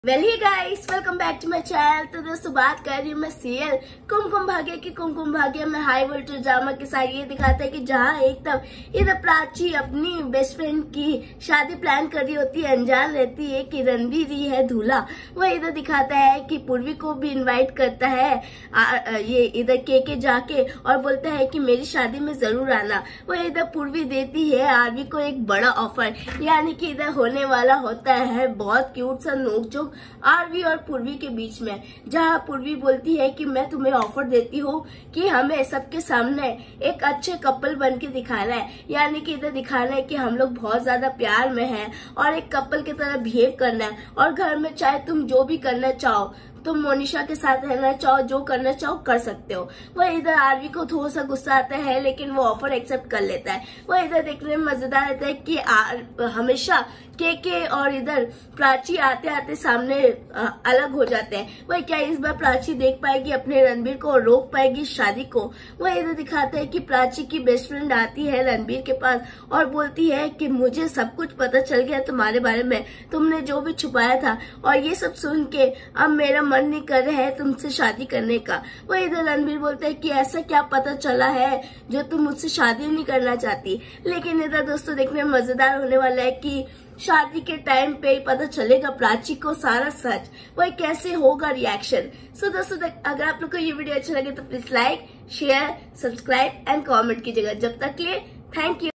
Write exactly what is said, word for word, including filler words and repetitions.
Well hi guys, welcome back to my channel. तो दोस्तों बात कर रही हूँ मैं सीरियल कुमकुम भाग्य की। कुमकुम भाग्य में हाई वोल्टेज ड्रामा के साथ ये दिखाता है कि जहाँ एक तब इधर प्राची अपनी बेस्ट फ्रेंड की शादी प्लान कर रही होती है, अनजान रहती है कि रणवीर ही है दूल्हा। वह इधर दिखाता है कि पूर्वी को भी इन्वाइट करता है आ, आ, ये इधर के के जाके और बोलता है कि मेरी शादी में जरूर आना। वह इधर पूर्वी देती है आरवी को एक बड़ा ऑफर, यानी कि इधर होने वाला होता है बहुत क्यूट सा नोकझोंक आरवी और पूर्वी के बीच में, जहां पूर्वी बोलती है कि मैं तुम्हें ऑफर देती हूँ कि हमें सबके सामने एक अच्छे कपल बन के दिखाना है, यानी कि इधर दिखाना है कि हम लोग बहुत ज्यादा प्यार में हैं और एक कपल की तरह बिहेव करना है। और घर में चाहे तुम जो भी करना चाहो, तुम मोनिशा के साथ रहना चाहो, जो करना चाहो कर सकते हो। वह इधर आरवी को थोड़ा सा गुस्सा आता है, लेकिन वो ऑफर एक्सेप्ट कर लेता है। वह इधर देखने में मजेदार रहता है कि आर, हमेशा के के और इधर प्राची आते आते सामने आ, अलग हो जाते हैं। वह क्या इस बार प्राची देख पाएगी अपने रणबीर को और रोक पाएगी शादी को? वह इधर दिखाता है कि प्राची की बेस्ट फ्रेंड आती है रणबीर के पास और बोलती है कि मुझे सब कुछ पता चल गया तुम्हारे बारे में, तुमने जो भी छुपाया था, और ये सब सुन के अब मेरा मन नहीं कर रहा है तुमसे शादी करने का। वो इधर रणबीर बोलता है कि ऐसा क्या पता चला है जो तुम मुझसे शादी नहीं करना चाहती। लेकिन इधर दोस्तों देखने में मजेदार होने वाला है कि शादी के टाइम पे ही पता चलेगा प्राची को सारा सच, वह कैसे होगा रिएक्शन। सो दोस्तों अगर आप लोग को ये वीडियो अच्छा लगे तो please like, share, subscribe and comment कीजिएगा। जब तक के लिए थैंक यू।